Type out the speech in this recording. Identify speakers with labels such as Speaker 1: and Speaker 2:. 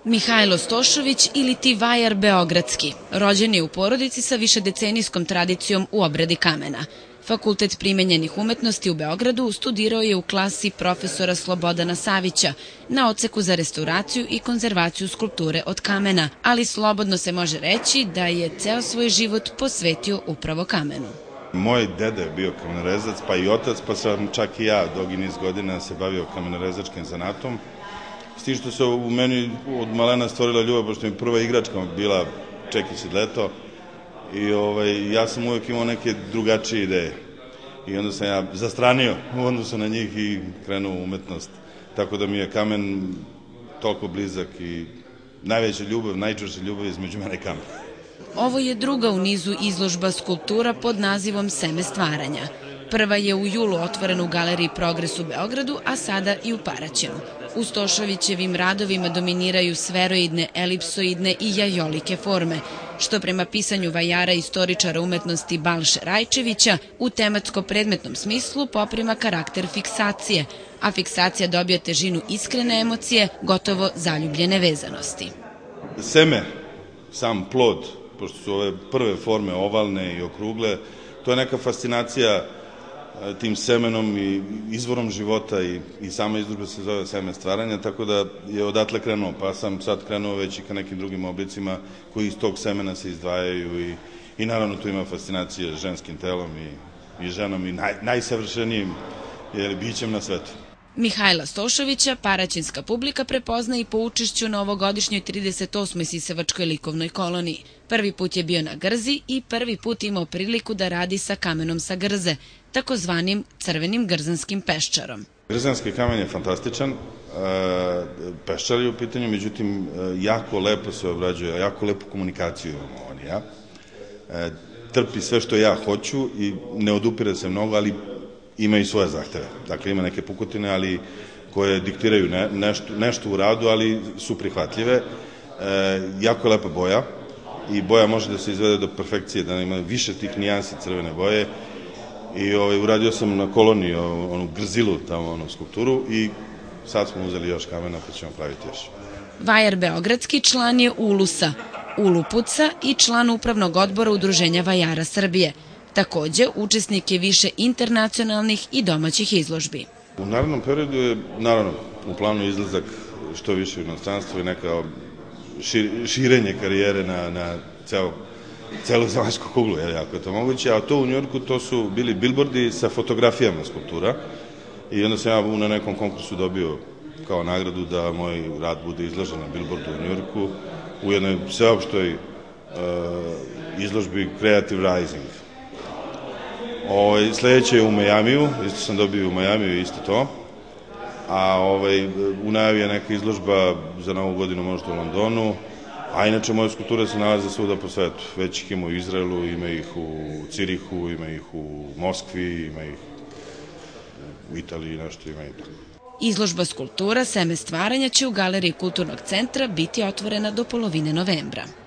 Speaker 1: Mihajlo Stošović ili ti vajar beogradski, rođen je u porodici sa višedecenijskom tradicijom u obradi kamena. Fakultet primenjenih umetnosti u Beogradu studirao je u klasi profesora Slobodana Savića na odseku za restauraciju i konzervaciju skulpture od kamena, ali slobodno se može reći da je ceo svoj život posvetio upravo kamenu.
Speaker 2: Moj deda je bio kamenorezac, pa i otac, pa sam čak i ja dugi niz godina se bavio kamenorezačkim zanatom. S tim što se u meni od malena stvorila ljubav, pošto mi prva igračka bila čekić i dleto. I ja sam uvijek imao neke drugačije ideje. I onda sam ja zastranio u odnosu na njih i krenuo u umetnost. Tako da mi je kamen toliko blizak i najveća ljubav, najčvršća ljubav između mene i kamena.
Speaker 1: Ovo je druga u nizu izložba skulptura pod nazivom Seme stvaranja. Prva je u julu otvorena u Galeriji Progres u Beogradu, a sada i u Paraćinu. U Stošovićevim radovima dominiraju sferoidne, elipsoidne i jajolike forme, što prema pisanju vajara istoričara umetnosti Balše Rajčevića u tematsko-predmetnom smislu poprima karakter fiksacije, a fiksacija dobija težinu iskrene emocije, gotovo zaljubljene vezanosti.
Speaker 2: Seme, sam plod, pošto su ove prve forme ovalne i okrugle, to je neka fascinacija tim semenom i izvorom života i sama izložba se zove Seme stvaranja, tako da je odatle krenuo, pa sam sad krenuo već i ka nekim drugim oblicima koji iz tog semena se izdvajaju i naravno tu ima fascinacije ženskim telom i ženom i najsavršenijim bićem na svetu.
Speaker 1: Mihajla Stošovića paraćinska publika prepozna i po učešću na ovogodišnjoj 38. Sisevačkoj likovnoj koloniji. Prvi put je bio na Grzi i prvi put imao priliku da radi sa kamenom sa Grze, takozvanim crvenim grzanskim peščarom.
Speaker 2: Grzanski kamen je fantastičan, peščar je u pitanju, međutim jako lepo se obrađuje, jako lepu komunikaciju imamo on i ja. Trpi sve što ja hoću i ne odupire se mnogo, ali ima i svoje zahteve. Dakle, ima neke pukotine, ali koje diktiraju nešto u radu, ali su prihvatljive. Jako je lepa boja i boja može da se izvede do perfekcije, da ima više tih nijansi crvene boje. I uradio sam na koloniji onu Grzilu, tamo onu skulpturu i sad smo uzeli još kamena pa ćemo praviti još.
Speaker 1: Vajar beogradski član je Ulusa, Ulupuca i član upravnog odbora Udruženja vajara Srbije. Takođe, učesnik je više internacionalnih i domaćih izložbi.
Speaker 2: U narednom periodu je, naravno, u planu izlazak što više u inostranstvo i neka širenje karijere na celu zemaljsku kuglu, ako je to moguće, a to u Njujorku to su bili bilbordi sa fotografijama skulptura i onda sam ja na nekom konkursu dobio kao nagradu da moj rad bude izložen na bilbordu u Njujorku u jednoj sveopštoj izložbi Creative Rising. Sledeće je u Majamiju, isto sam dobio u Majamiju isto to, a u najavi je neka izložba za Novu godinu možda u Londonu, a inače moje skulpture se nalaze svuda po svetu. Već ih ima u Izraelu, ima ih u Cirihu, ima ih u Moskvi, ima ih u Italiji, nešto ima i tako.
Speaker 1: Izložba skulptura Seme stvaranja će u Galeriji Kulturnog centra biti otvorena do polovine novembra.